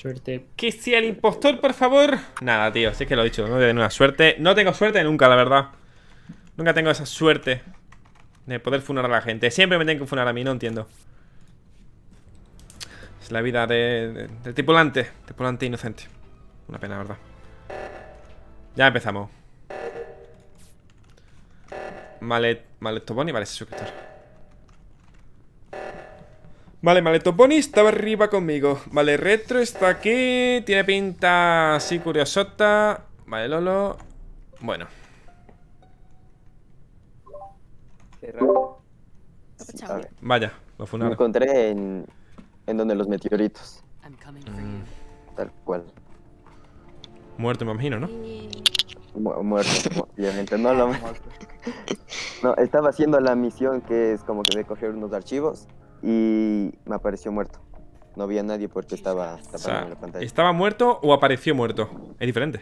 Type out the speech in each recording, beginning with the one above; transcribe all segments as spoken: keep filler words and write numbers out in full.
Suerte. Que sea el impostor, por favor. Nada, tío, si es que lo he dicho, no tengo una suerte. No tengo suerte nunca, la verdad. Nunca tengo esa suerte de poder funar a la gente. Siempre me tienen que funar a mí, no entiendo. Es la vida de, de, del tripulante. Tripulante inocente. Una pena, la verdad. Ya empezamos. Malet, Maletoboni, vale, ese suscriptor. Vale, Maletoboni estaba arriba conmigo. Vale, Retro está aquí. Tiene pinta así curiosota. Vale, Lolo. Bueno. Qué raro. A ver, Vaya, lo me funaron. encontré en, en donde los meteoritos. Mm, Tal cual. muerto, me imagino, ¿no? Mu- muerto, mu- obviamente. No, lo... no, estaba haciendo la misión que es como que de coger unos archivos y me apareció muerto. No vi a nadie porque estaba O tapando sea, la pantalla. ¿estaba muerto o apareció muerto? Es diferente.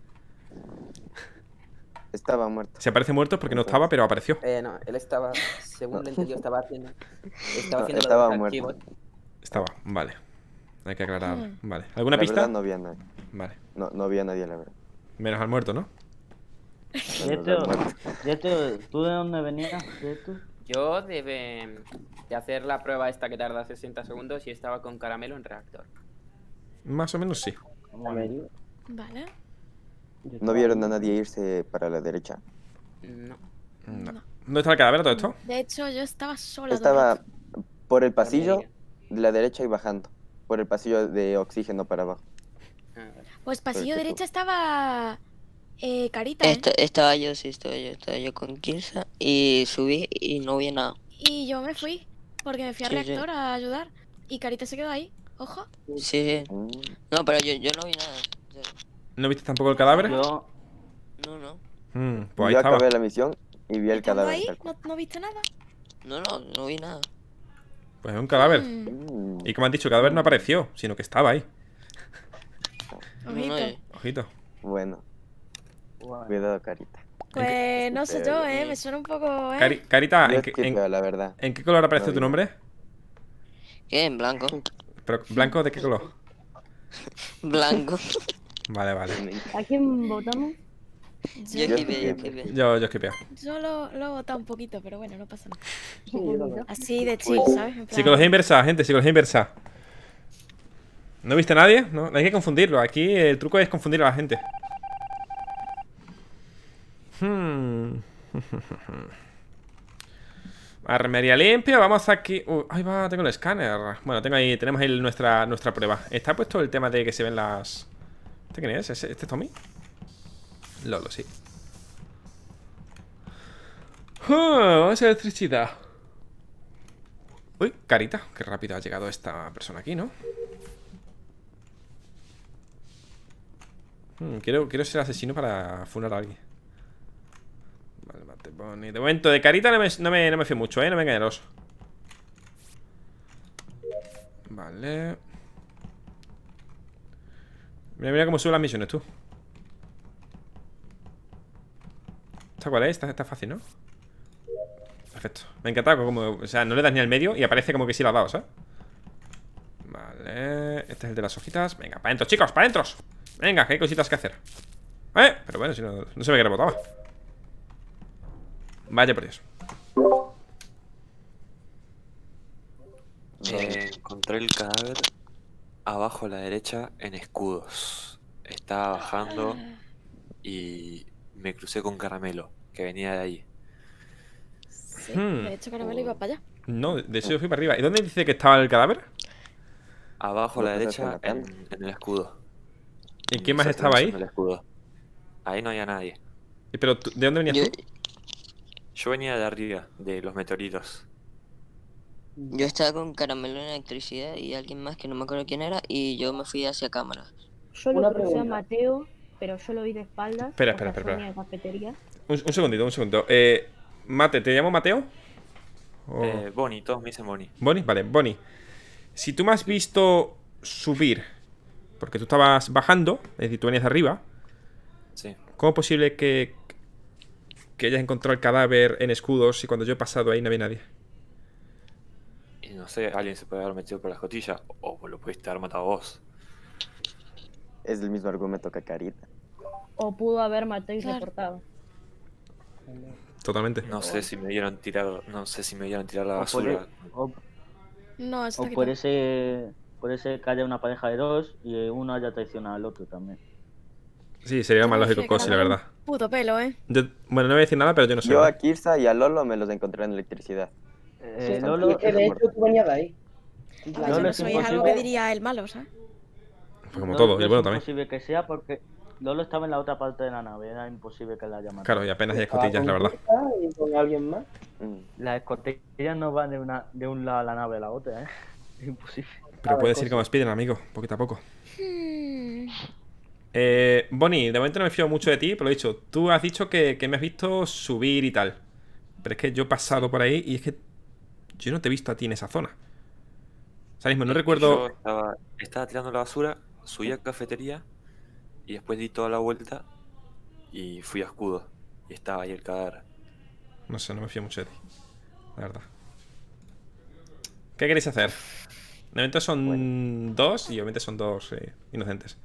Estaba muerto. Si aparece muerto es porque no estaba, pero apareció. Eh, no, él estaba, según lo entendió, estaba haciendo. Estaba No, haciendo estaba lo de los muerto. archivos. Estaba, vale. Hay que aclarar. Mm. Vale. ¿Alguna La pista? verdad no vi a nadie. Vale. No, no vi a nadie, la verdad. Menos al muerto, ¿no? Yeto, Yeto, ¿tú de dónde venías? Yeto? Yo debe de hacer la prueba esta que tarda sesenta segundos y estaba con caramelo en reactor. Más o menos sí. Bueno, Vale. yo ¿No vieron a nadie irse para la derecha? No. No. No. ¿Dónde está el cadáver todo esto? De hecho, yo estaba sola. todo el Estaba rato. por el pasillo de la derecha y bajando. Por el pasillo de oxígeno para abajo. Ah, Pues pasillo Perfecto. derecha estaba eh, Carita, ¿eh? Esta- estaba yo, sí, estaba yo, estaba yo con Kirsa y subí y no vi nada. Y yo me fui porque me fui al Sí, sí. reactor a ayudar. Y Carita se quedó ahí. Ojo. Sí, sí. Mm. No, pero yo, yo no vi nada. O sea, ¿No viste tampoco el cadáver? Yo, no, no. Mm, pues ahí Yo estaba. acabé la misión y vi el ¿Estando cadáver. ahí? tal cual. ¿No, no viste nada? No, no, no vi nada. Pues es un cadáver. Mm, Mm. Y como han dicho, el cadáver no apareció, sino que estaba ahí. No, ojito. no, yo- Ojito. Bueno, bueno, cuidado, carita. Pues no sé yo, ¿eh? Sí. Me suena un poco, ¿eh? Cari- Carita, Yo ¿en qué, en- esquipeo, la verdad. en qué color aparece No tu vi nombre? ¿Qué? ¿En blanco? Pero, ¿blanco de qué color? Blanco. Vale, vale. ¿A quién votamos? Yo Yo, Yo esquipé, yo esquipé. esquipé. Yo, yo esquipeo. yo lo, lo he votado un poquito, pero bueno, no pasa nada. Un poquito. Así de chill, ¿sabes? En plan- Psicología inversa, gente, psicología inversa. ¿No viste a nadie? No, hay que confundirlo. Aquí el truco es confundir a la gente. Hmm. Armería limpia, vamos aquí. Uh, ahí va, tengo el escáner. Bueno, tengo ahí, tenemos ahí nuestra, nuestra prueba. Está puesto el tema de que se ven las. ¿Este quién es? ¿Este es Tommy? Lolo, sí. Ah, vamos a ver electricidad. Uy, Carita, qué rápido ha llegado esta persona aquí, ¿no? Hmm, quiero, quiero ser asesino para funar a alguien. Vale, mate, Bonnie. De momento, de Carita no me, no me, no me fío mucho, ¿eh? No me engañaros. Vale. Mira, mira cómo suben las misiones, tú. ¿Esta cuál es? Esta está fácil, ¿no? Perfecto. Me encanta como, o sea, no le das ni al medio y aparece como que sí la ha dado, ¿sabes? Vale. Este es el de las hojitas. Venga, para adentro, chicos, para adentro. Venga, que hay cositas que hacer. ¿Eh? Pero bueno, si no, no se ve que rebotaba. Vaya por Dios. Eh, encontré el cadáver abajo a la derecha en escudos. Estaba bajando y me crucé con Caramelo, que venía de ahí. Sí, Hmm. de hecho Caramelo iba para allá. No, de hecho yo fui para arriba. ¿Y dónde dice que estaba el cadáver? Abajo a la ¿No pasaste derecha la en, tabla? en el escudo. ¿Y quién más Exactamente estaba ahí? en el escudo. Ahí no había nadie. ¿Y pero tú- de dónde venías Yo, tú? Yo venía de arriba, de los meteoritos. yo estaba con caramelo en electricidad y alguien más que no me acuerdo quién era y yo me fui hacia cámaras. Yo lo Una crucé a pregunta. Mateo, pero yo lo vi de espaldas. Espera, o sea, espera, espera, yo venía de cafetería. Un, un segundito, un segundo. Eh, Mate, ¿te llamo Mateo? O- Eh, Bonnie, todos me dicen Bonnie. Bonnie, vale, Bonnie. Si tú me has visto subir, porque tú estabas bajando, es decir, tú venías de arriba, Sí. ¿cómo es posible que, que hayas encontrado el cadáver en escudos y cuando yo he pasado ahí no había nadie? Y no sé, alguien se puede haber metido por la escotilla o lo pudiste haber matado vos. es el mismo argumento que Carita. O pudo haber matado y Claro. reportado. Totalmente. No sé si me vieron tirar, no sé si me vieron tirar la O por, basura. e- o- No, eso o está por quitado. ese, por ese que haya una pareja de dos y uno haya traicionado al otro también. Sí, sería Yo más me lógico fui a Cosi, la Caramelo. verdad. Puto pelo, ¿eh? Yo- bueno, no voy a decir nada, pero yo no sé. Yo a ¿verdad? Kirsa y a Lolo me los encontré en electricidad. Eh, Sí, Lolo, Es que de hecho tú venías de ahí. A ver, No yo le no es soy algo imposible. que diría el malo, ¿sabes? Pues como Lolo todo, y el es bueno también. imposible que sea porque Lolo estaba en la otra parte de la nave, era imposible que la haya matado. Claro, y apenas hay Estaba escotillas, la con verdad. Kirsa y con alguien más. Mm. Las escotillas no van de, una, de un lado a la nave a la otra, ¿eh? Es imposible. Pero A puedes ver, ir como Spider, amigo, poquito a poco. Hmm. Eh, Bonnie, de momento no me fío mucho de ti, pero lo he dicho. Tú has dicho que, que me has visto subir y tal. Pero es que yo he pasado por ahí y es que yo no te he visto a ti en esa zona. O sea, mismo no Es que recuerdo. Yo estaba, estaba tirando la basura, subí a cafetería y después di toda la vuelta y fui a escudo. Y estaba ahí el cadáver. No sé, no me fío mucho de ti. La verdad. ¿Qué queréis hacer? De momento son dos y obviamente son dos eh, inocentes.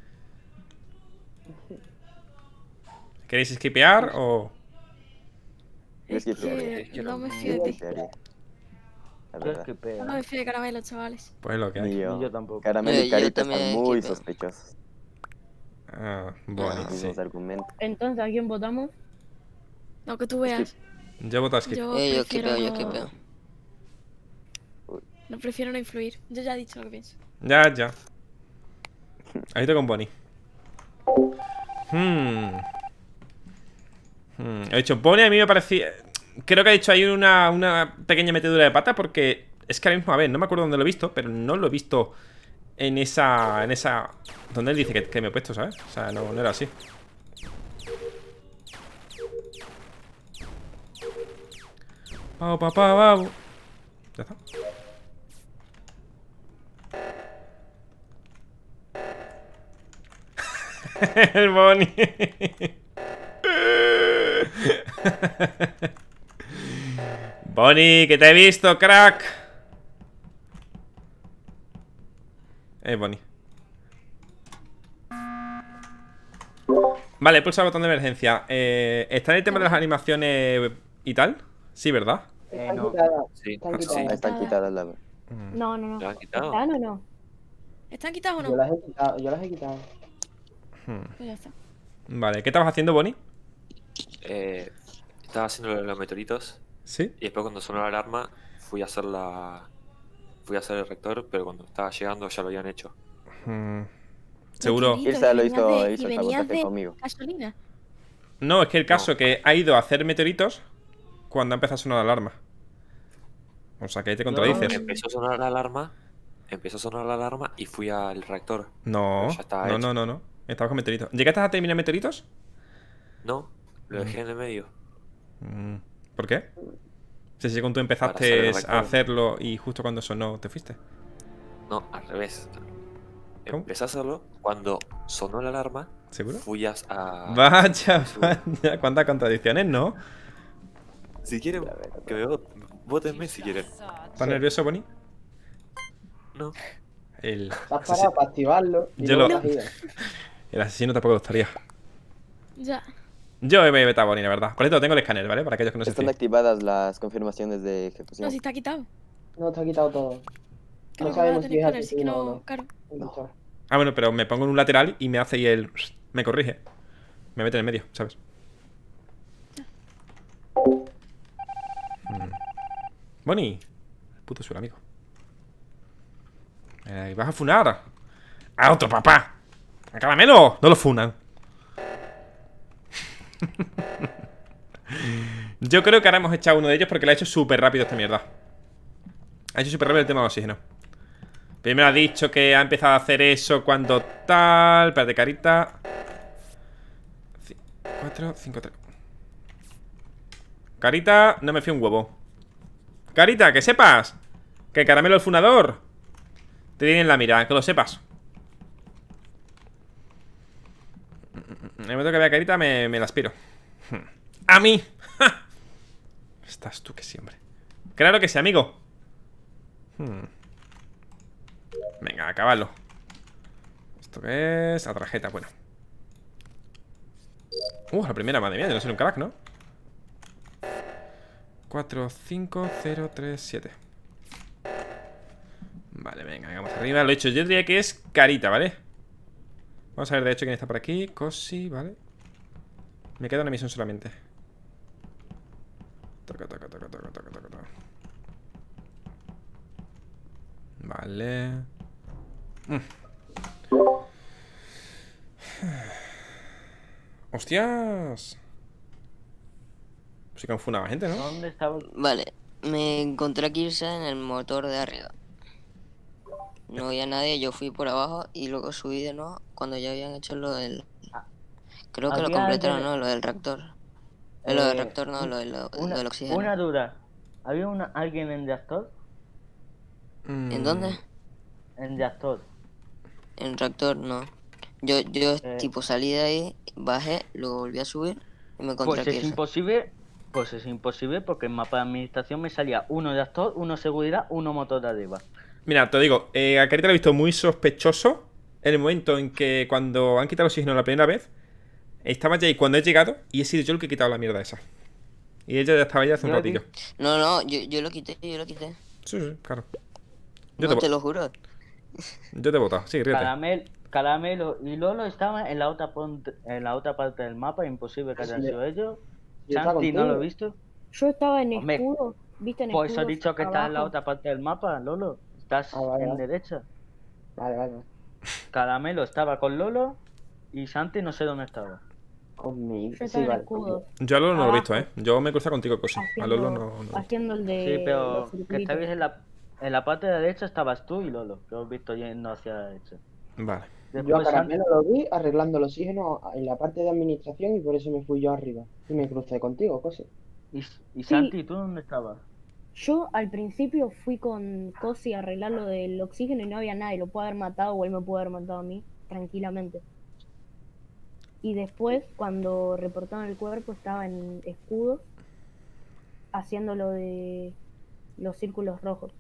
¿Queréis esquipear o...? Yo Es sí creo que que no no. me Yo fío de ti. esquipearía. La Yo verdad. esquipeo. No me fío de Caramelo, chavales. Pues lo que Ni hay. yo. Ni yo tampoco. Caramelo Eh, y yo Carita también están muy esquipeo. sospechosos. Ah, Bonnie, Los sí. mismos argumentos. Entonces, ¿a quién votamos? No, que tú veas. Yo voto a skip. Yo Eh, yo prefiero esquipeo, yo no... esquipeo. No, prefiero no influir. Yo ya he dicho lo que pienso. Ya, ya. Ahí estoy con Bonnie. Hmm. Hmm. He dicho, Bonnie a mí me parecía... Creo que ha dicho ahí una, una pequeña metedura de pata porque... Es que ahora mismo, a ver, no me acuerdo dónde lo he visto, pero no lo he visto en esa... En esa... Donde él dice que, que me he puesto, ¿sabes? O sea, no, no era así. Pau, pau, pau, pau. Ya está. El Bonnie. Bonnie, que te he visto, crack. Eh, Bonnie. Vale, he pulsado el botón de emergencia. Eh, ¿Está en el tema de las animaciones y tal? Sí, ¿verdad? Eh, Están no. quitadas. Sí, Están sí. quitadas. Están quitadas la... No, no, no. ¿La han quitado? ¿Están o no? ¿Están quitados o Yo no? las he quitado. Yo las he quitado. Hmm. Pues ya está. Vale, ¿qué estabas haciendo, Bonnie? Eh, estaba haciendo lo de los meteoritos ¿Sí? y después cuando sonó la alarma fui a hacer la... Fui a hacer el rector, pero cuando estaba llegando ya lo habían hecho. Hmm. Seguro. Tranquilito, Irsa lo y hizo, venías de- hizo y el venías sabotaje de conmigo. gasolina. No, es que el caso No. que ha ido a hacer meteoritos cuando ha empezado a sonar la alarma. O sea, que ahí te contradices. Empezó a sonar la alarma, empezó a sonar la alarma y fui al reactor. No, Pero ya estaba no, hecho. no, no, no. Estabas con meteoritos. ¿Llegaste a terminar meteoritos? No, lo dejé en el medio. Mm, ¿Por qué? Si sí, cuando tú Para hacer el empezaste recuerdo. a hacerlo y justo cuando sonó te fuiste. No, al revés. ¿Cómo? Empecé a hacerlo cuando sonó la alarma. ¿Seguro? Fui a... a- Vaya, su- vaya, cuántas contradicciones, ¿no? Si quieren, que me voten. Vótenme si quieren. ¿Estás nervioso, Bonnie? No. El, Estás parado asesi- para activarlo. Y Yo luego lo- te has ido. el asesino tampoco lo estaría. Ya. Yo me voy a Bonnie, la verdad. Por esto tengo el escáner, ¿vale? Para aquellos que no se Están fíen. activadas las confirmaciones de No, ejecución. si está quitado. No, te ha quitado todo. Claro No que vas a sabemos si tener es que poner, sí que asesino o no. no. Claro. No. Ah, bueno, pero me pongo en un lateral y me hace ahí el... Me corrige. Me mete en el medio, ¿sabes? Mm. Bonnie. Puto suelo, amigo. Eh, ¿Vas a funar? ¡A otro papá! ¡A Caramelo! No lo funan. Yo creo que ahora hemos echado uno de ellos porque le ha hecho súper rápido esta mierda. Ha hecho súper rápido el tema de oxígeno. Primero ha dicho que ha empezado a hacer eso cuando tal... Espérate, Carita. cuatro, cinco, tres. Carita, no me fío un huevo. Carita, que sepas que Caramelo el funador te tiene en la mira, que lo sepas. En el momento que vea Carita me, me la aspiro. ¡A mí! ¡Ja! Estás tú que sí, hombre. Claro que sí, amigo. Hmm. Venga, acabalo. ¿Esto qué es? La tarjeta, bueno. Uh, la primera, madre mía, yo no soy un crack, ¿no? cuatro cinco cero tres siete. Vale, venga, vamos arriba. Lo he hecho, yo diría que es carita, ¿vale? Vamos a ver de hecho quién está por aquí. Cosi, ¿vale? Me queda una misión solamente. Toca, toca, toca, toca, toca, toca, toca. Vale. Mm. ¡Hostias! Sí que confundaba gente, ¿no? ¿Dónde estaba? Vale, me encontré a Kirsa en el motor de arriba. No había nadie, yo fui por abajo y luego subí de nuevo cuando ya habían hecho lo del... Creo que lo Había completaron, alguien- ¿no? Lo del reactor. Eh, lo del Eh, reactor, no, lo, del- lo Una, del oxígeno. una duda. ¿Había una, alguien en reactor? ¿En dónde? En reactor. En reactor, no. Yo, yo Eh. tipo salí de ahí, bajé, luego volví a subir y me encontré Pues a es Kirsa. imposible. Pues es imposible porque en mapa de administración me salía uno reactor, uno seguridad, uno motor de arriba. Mira, te digo, eh, a Carita lo he visto muy sospechoso en el momento en que cuando han quitado el oxígeno la primera vez, estaba ya ahí cuando he llegado y he sido yo el que he quitado la mierda esa. Y ella ya estaba ya hace un Yo aquí- ratillo. No, no, yo, yo lo quité, yo lo quité. Sí, sí, claro. Yo No te, te vo- lo juro. yo te he votado, sí, ríete. Caramel, Caramelo y Lolo estaban en la otra ponte- en la otra parte del mapa, imposible que Ah, sí, hayan yo- sido ellos. yo estaba Santi, ¿no lo he contigo. visto? Yo estaba en Hombre, escudo. ¿Viste en Por eso he escudos dicho que estás en la abajo? otra parte del mapa, Lolo. Estás Ah, vale, en vale. derecha. Vale, vale. Caramelo estaba con Lolo y Santi no sé dónde estaba. Conmigo. Yo Sí, estaba en vale. escudo. Yo a Lolo no lo he visto, Abajo. ¿eh? Yo me he cruzado contigo, Cosi. A Haciendo, Lolo no, no. haciendo el de Sí, pero los que circulitos. estabais en la, en la parte de derecha estabas tú y Lolo, que os he visto yendo hacia la derecha. Vale. Yo a Después Santi, Caramelo lo vi arreglando el oxígeno en la parte de administración y por eso me fui yo arriba. Y me crucé contigo, Cosi. y, y Santi, ¿tú dónde estabas? Yo al principio fui con Cosi a arreglar lo del oxígeno y no había nadie. Lo puede haber matado o él me puede haber matado a mí tranquilamente. Y después, cuando reportaron el cuerpo, estaba en escudo haciendo lo de los círculos rojos.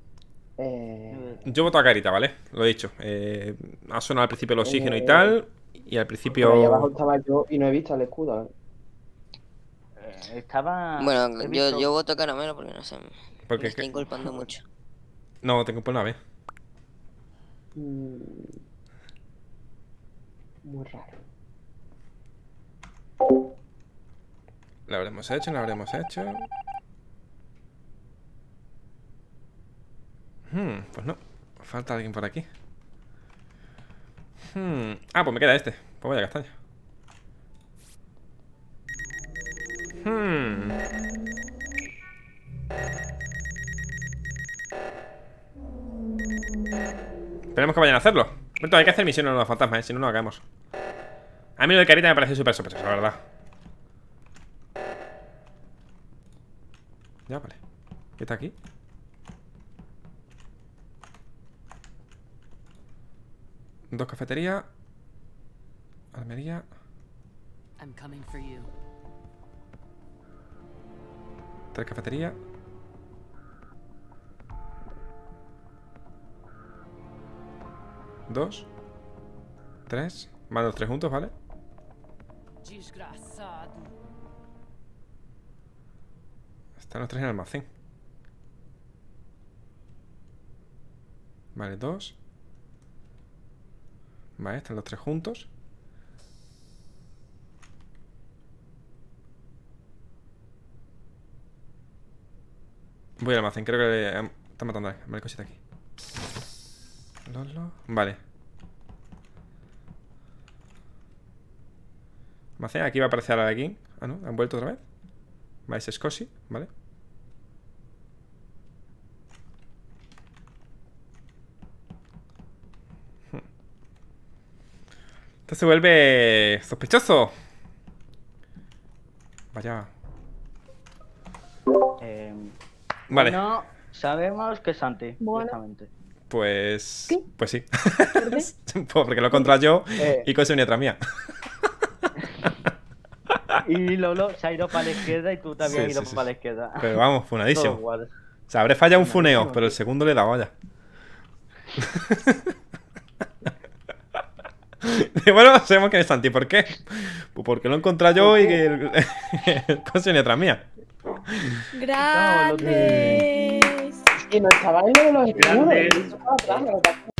Eh, Yo voto a Carita, ¿vale? Lo he dicho. Eh, ha sonado al principio el oxígeno y Eh, tal. Y al pero ahí abajo principio. estaba yo y no he visto el escudo. ¿eh? Eh, estaba... Bueno, he yo, visto- yo voto Caramelo porque no sé. Porque Me es que- está inculpando mucho. No, tengo por una vez. Mm, Muy raro. Lo habremos hecho, no lo habremos hecho. Hmm, pues no. Falta alguien por aquí. Hmm. Ah, pues me queda este. Pues vaya castaña. Hmm. Esperemos que vayan a hacerlo. Bueno, hay que hacer misiones a los fantasmas, ¿eh? Si no, no acabamos. A mí lo de Carita me parece súper sospechoso, la verdad. Ya, vale. ¿Qué está aquí? Dos cafeterías. Almería. I'm coming for you. Tres cafeterías. Dos. Tres. Van los tres juntos, ¿vale? Desgraçado. Están los tres en el almacén. Vale, dos. Vale, están los tres juntos. Voy al almacén, creo que le han- está matando a Vale, cosita aquí. Lolo. Vale. Almacén, aquí va a aparecer ahora aquí. Ah, no, han vuelto otra vez. Vale, ese es Cosi, vale. Esto se vuelve sospechoso. Vaya. Eh, Vale, No, sabemos que es Santi, Bueno. directamente. pues. ¿Qué? Pues sí. ¿Por qué? Pues porque lo he encontrado yo Eh. y Cosi venía atrás mía. Y Lolo se ha ido para la izquierda y tú te habías Sí, ido sí, sí, para la sí. izquierda. Pero vamos, funadísimo. Todo igual. O sea, habré fallado un funeo, Funadísimo, pero el tío. segundo le he dado, vaya. Bueno, sabemos quién es Santi. ¿Por qué? Pues porque lo he encontrado yo y que el, el coche viene atrás mía. ¡Grandes! Y no estaba en lo de los escudos. Grande. Eso estaba atrás, me lo pasé.